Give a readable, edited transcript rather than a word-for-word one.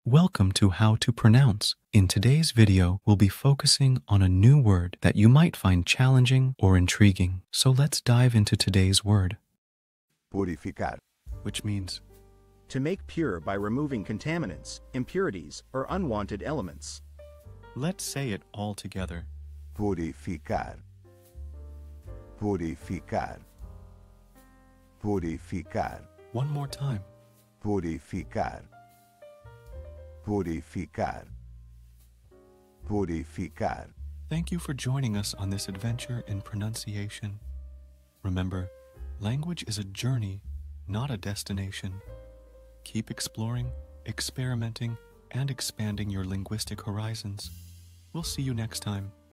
Welcome to How to Pronounce. In today's video, we'll be focusing on a new word that you might find challenging or intriguing. So let's dive into today's word. Purificar. Which means to make pure by removing contaminants, impurities, or unwanted elements. let's say it all together. Purificar. Purificar. Purificar. One more time. Purificar. Purificar. Purificar. Thank you for joining us on this adventure in pronunciation. Remember, language is a journey, not a destination. Keep exploring, experimenting, and expanding your linguistic horizons. We'll see you next time.